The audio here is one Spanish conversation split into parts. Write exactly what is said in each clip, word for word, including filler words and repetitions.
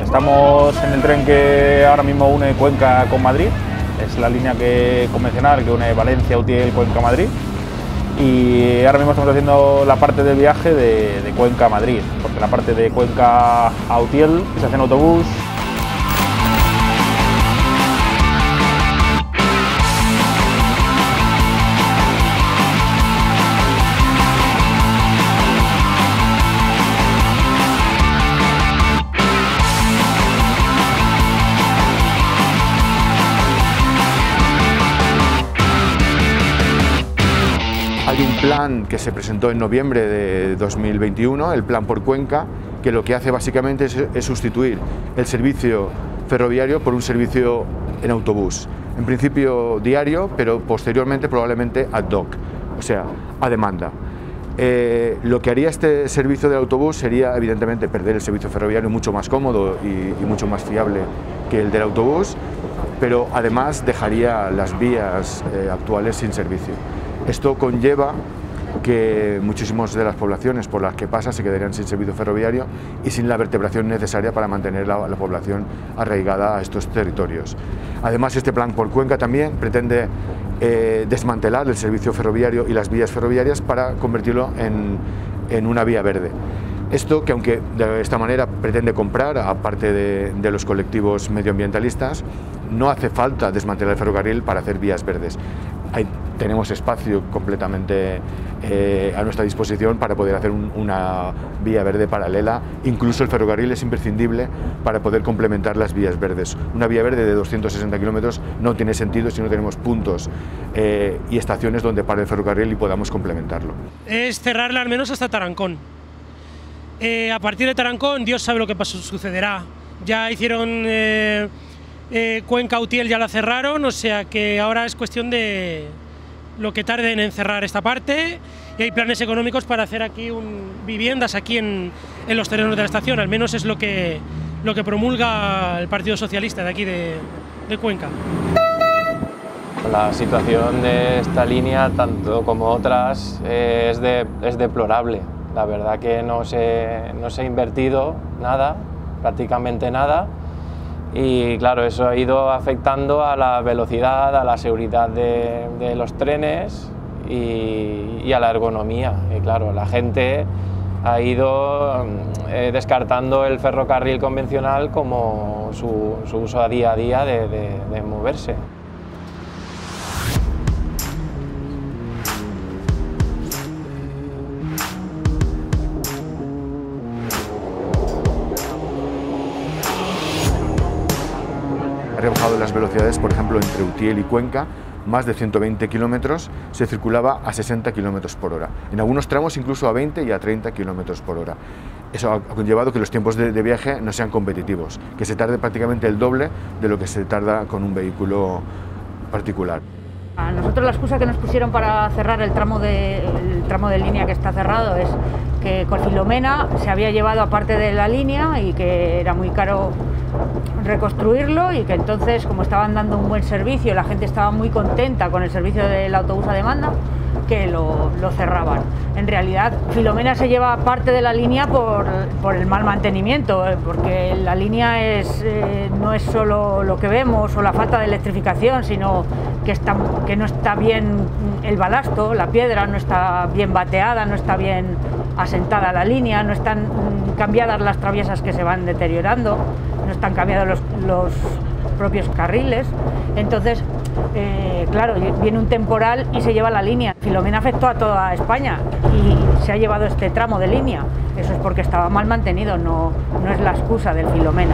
Estamos en el tren que ahora mismo une Cuenca con Madrid, es la línea que, convencional que une Valencia, Utiel, Cuenca, Madrid, y ahora mismo estamos haciendo la parte del viaje de, de Cuenca a Madrid, porque la parte de Cuenca a Utiel se hace en autobús. Hay un plan que se presentó en noviembre de dos mil veintiuno, el Plan por Cuenca, que lo que hace básicamente es, es sustituir el servicio ferroviario por un servicio en autobús. En principio diario, pero posteriormente probablemente ad hoc, o sea, a demanda. Eh, lo que haría este servicio de autobús sería evidentemente perder el servicio ferroviario mucho más cómodo y, y mucho más fiable que el del autobús, pero además dejaría las vías eh, actuales sin servicio. Esto conlleva que muchísimas de las poblaciones por las que pasa se quedarían sin servicio ferroviario y sin la vertebración necesaria para mantener la, la población arraigada a estos territorios. Además, este plan por Cuenca también pretende eh, desmantelar el servicio ferroviario y las vías ferroviarias para convertirlo en, en una vía verde. Esto que, aunque de esta manera pretende comprar a parte de, de los colectivos medioambientalistas, no hace falta desmantelar el ferrocarril para hacer vías verdes. Hay, tenemos espacio completamente eh, a nuestra disposición para poder hacer un, una vía verde paralela. Incluso el ferrocarril es imprescindible para poder complementar las vías verdes. Una vía verde de doscientos sesenta kilómetros no tiene sentido si no tenemos puntos eh, y estaciones donde pare el ferrocarril y podamos complementarlo. Es cerrarla al menos hasta Tarancón. Eh, a partir de Tarancón, Dios sabe lo que pasó, sucederá. Ya hicieron eh, eh, Cuenca, Utiel, ya la cerraron, o sea que ahora es cuestión de lo que tarden en cerrar esta parte, y hay planes económicos para hacer aquí un, viviendas aquí en, en los terrenos de la estación, al menos es lo que, lo que promulga el Partido Socialista de aquí de, de Cuenca. La situación de esta línea, tanto como otras, eh, es, de, es deplorable. La verdad que no se, no se ha invertido nada, prácticamente nada, y claro, eso ha ido afectando a la velocidad, a la seguridad de, de los trenes y, y a la ergonomía. Y claro, la gente ha ido eh, descartando el ferrocarril convencional como su, su uso a día a día de, de, de moverse. Ha rebajado las velocidades, por ejemplo, entre Utiel y Cuenca, más de ciento veinte kilómetros, se circulaba a sesenta kilómetros por hora. En algunos tramos incluso a veinte y a treinta kilómetros por hora. Eso ha conllevado que los tiempos de, de viaje no sean competitivos, que se tarde prácticamente el doble de lo que se tarda con un vehículo particular. A nosotros la excusa que nos pusieron para cerrar el tramo de, el tramo de línea que está cerrado es que con Filomena se había llevado aparte de la línea y que era muy caro reconstruirlo, y que entonces, como estaban dando un buen servicio, la gente estaba muy contenta con el servicio del autobús a demanda, que lo, lo cerraban. En realidad, Filomena se lleva parte de la línea por, por el mal mantenimiento, porque la línea es, eh, no es solo lo que vemos o la falta de electrificación, sino que, está, que no está bien el balasto, la piedra no está bien bateada, no está bien asentada la línea, no están cambiadas las traviesas que se van deteriorando, no están cambiados los, los propios carriles. Entonces, eh, claro, viene un temporal y se lleva la línea. Filomena afectó a toda España y se ha llevado este tramo de línea. Eso es porque estaba mal mantenido, no, no es la excusa del Filomena.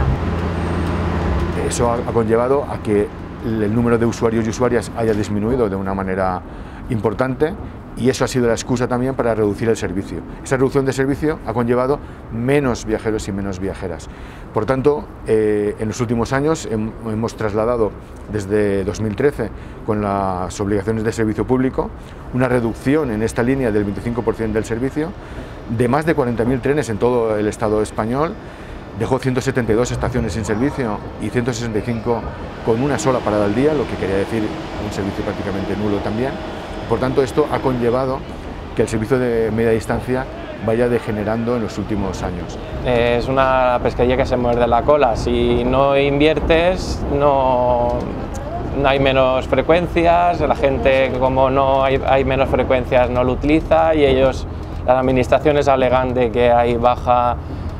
Eso ha conllevado a que el número de usuarios y usuarias haya disminuido de una manera importante, y eso ha sido la excusa también para reducir el servicio. Esa reducción de servicio ha conllevado menos viajeros y menos viajeras. Por tanto, eh, en los últimos años hemos trasladado desde dos mil trece, con las obligaciones de servicio público, una reducción en esta línea del veinticinco por ciento del servicio, de más de cuarenta mil trenes en todo el Estado español. Dejó ciento setenta y dos estaciones sin servicio y ciento sesenta y cinco con una sola parada al día, lo que quería decir un servicio prácticamente nulo también. Por tanto, esto ha conllevado que el servicio de media distancia vaya degenerando en los últimos años. Es una pesquería que se muerde la cola. Si no inviertes, no, no hay menos frecuencias, la gente, como no hay, hay menos frecuencias, no lo utiliza, y ellos, las administraciones, alegan de que hay baja,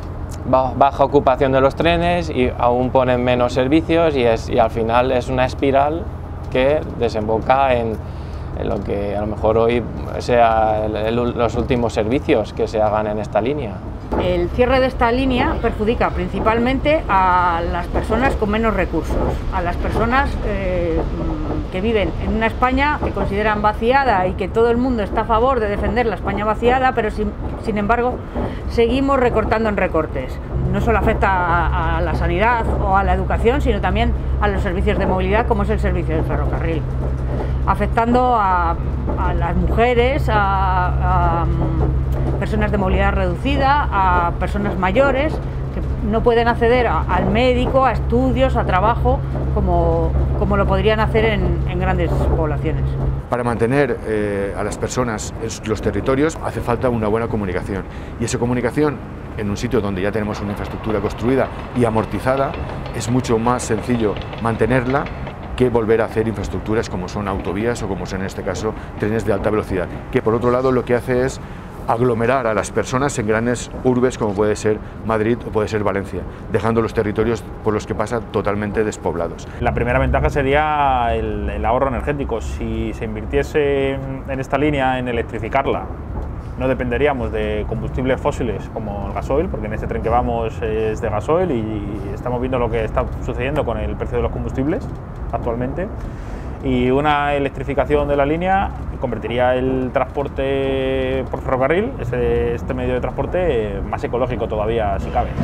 baja ocupación de los trenes y aún ponen menos servicios, y, es, y al final es una espiral que desemboca en, en lo que a lo mejor hoy sea el, el, los últimos servicios que se hagan en esta línea. El cierre de esta línea perjudica principalmente a las personas con menos recursos, a las personas eh, que viven en una España que consideran vaciada y que todo el mundo está a favor de defender la España vaciada, pero sin, sin embargo seguimos recortando en recortes. No solo afecta a, a la sanidad o a la educación, sino también a los servicios de movilidad, como es el servicio del ferrocarril, afectando a, a las mujeres, a, a personas de movilidad reducida, a personas mayores que no pueden acceder a, al médico, a estudios, a trabajo, como, como lo podrían hacer en, en grandes poblaciones. Para mantener eh, a las personas en los territorios hace falta una buena comunicación, y esa comunicación en un sitio donde ya tenemos una infraestructura construida y amortizada es mucho más sencillo mantenerla que volver a hacer infraestructuras como son autovías o como son en este caso trenes de alta velocidad, que por otro lado lo que hace es aglomerar a las personas en grandes urbes como puede ser Madrid o puede ser Valencia, dejando los territorios por los que pasa totalmente despoblados. La primera ventaja sería el, el ahorro energético. Si se invirtiese en esta línea en electrificarla, no dependeríamos de combustibles fósiles como el gasoil, porque en este tren que vamos es de gasoil y estamos viendo lo que está sucediendo con el precio de los combustibles actualmente. Y una electrificación de la línea convertiría el transporte por ferrocarril, este, este medio de transporte, más ecológico todavía, si cabe.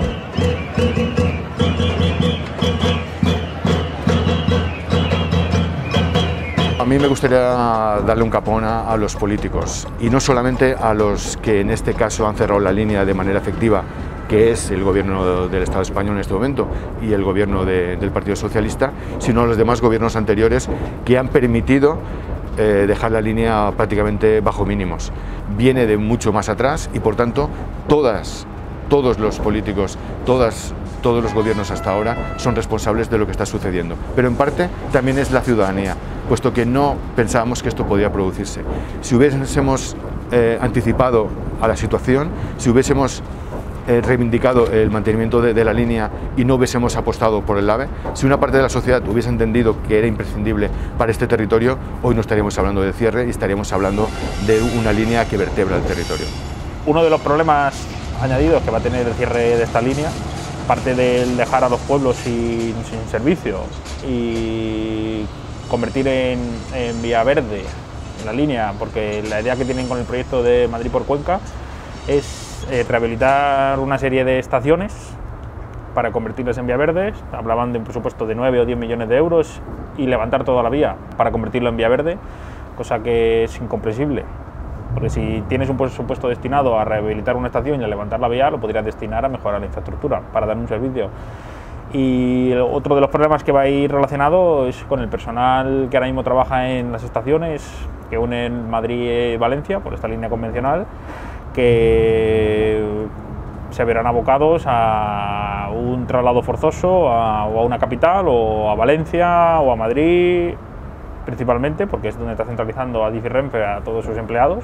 A mí me gustaría darle un capón a, a los políticos, y no solamente a los que en este caso han cerrado la línea de manera efectiva, que es el gobierno del Estado español en este momento y el gobierno de, del Partido Socialista, sino a los demás gobiernos anteriores que han permitido eh, dejar la línea prácticamente bajo mínimos. Viene de mucho más atrás y por tanto todas, todos los políticos, todas, todos los gobiernos hasta ahora son responsables de lo que está sucediendo, pero en parte también es la ciudadanía, puesto que no pensábamos que esto podía producirse. Si hubiésemos eh, anticipado a la situación, si hubiésemos eh, reivindicado el mantenimiento de, de la línea y no hubiésemos apostado por el AVE, si una parte de la sociedad hubiese entendido que era imprescindible para este territorio, hoy no estaríamos hablando de cierre y estaríamos hablando de una línea que vertebra el territorio. Uno de los problemas añadidos que va a tener el cierre de esta línea, aparte del dejar a los pueblos sin, sin servicio y convertir en, en vía verde en la línea, porque la idea que tienen con el proyecto de Madrid por Cuenca es eh, rehabilitar una serie de estaciones para convertirlas en vía verdes. Hablaban de un presupuesto de nueve o diez millones de euros y levantar toda la vía para convertirlo en vía verde, cosa que es incomprensible, porque si tienes un presupuesto destinado a rehabilitar una estación y a levantar la vía, lo podrías destinar a mejorar la infraestructura para dar un servicio. Y otro de los problemas que va a ir relacionado es con el personal que ahora mismo trabaja en las estaciones que unen Madrid y Valencia por esta línea convencional, que se verán abocados a un traslado forzoso a, o a una capital o a Valencia o a Madrid principalmente, porque es donde está centralizando Adif y Renfe a todos sus empleados,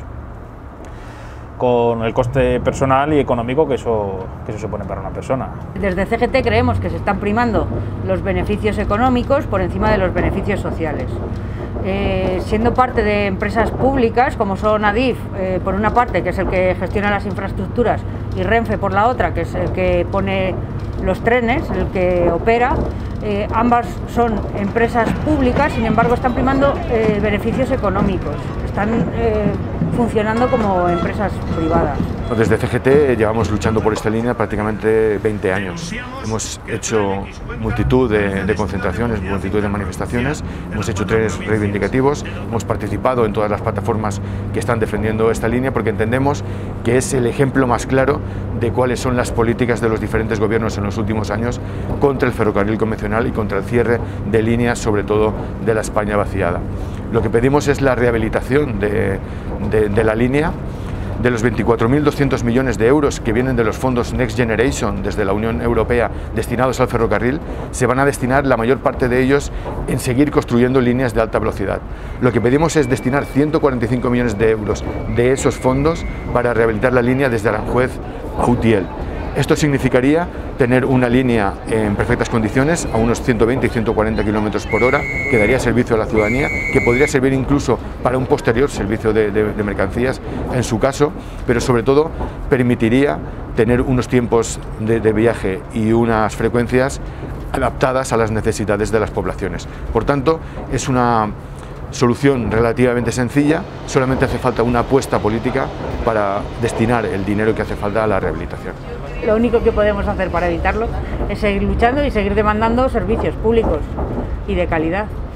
con el coste personal y económico que eso, que eso supone para una persona. Desde C G T creemos que se están primando los beneficios económicos por encima de los beneficios sociales. Eh, siendo parte de empresas públicas como son Adif, eh, por una parte, que es el que gestiona las infraestructuras, y Renfe por la otra, que es el que pone los trenes, el que opera, eh, ambas son empresas públicas, sin embargo están primando eh, beneficios económicos, están eh, funcionando como empresas privadas. Desde C G T llevamos luchando por esta línea prácticamente veinte años. Hemos hecho multitud de, de concentraciones, multitud de manifestaciones, hemos hecho trenes reivindicativos, hemos participado en todas las plataformas que están defendiendo esta línea, porque entendemos que es el ejemplo más claro de cuáles son las políticas de los diferentes gobiernos en los últimos años contra el ferrocarril convencional y contra el cierre de líneas, sobre todo de la España vaciada. Lo que pedimos es la rehabilitación de, de, de la línea, De los veinticuatro mil doscientos millones de euros que vienen de los fondos Next Generation desde la Unión Europea destinados al ferrocarril, se van a destinar la mayor parte de ellos en seguir construyendo líneas de alta velocidad. Lo que pedimos es destinar ciento cuarenta y cinco millones de euros de esos fondos para rehabilitar la línea desde Aranjuez a Utiel. Esto significaría tener una línea en perfectas condiciones, a unos ciento veinte y ciento cuarenta kilómetros por hora, que daría servicio a la ciudadanía, que podría servir incluso para un posterior servicio de, de, de mercancías en su caso, pero sobre todo permitiría tener unos tiempos de, de viaje y unas frecuencias adaptadas a las necesidades de las poblaciones. Por tanto, es una solución relativamente sencilla, solamente hace falta una apuesta política para destinar el dinero que hace falta a la rehabilitación. Lo único que podemos hacer para evitarlo es seguir luchando y seguir demandando servicios públicos y de calidad.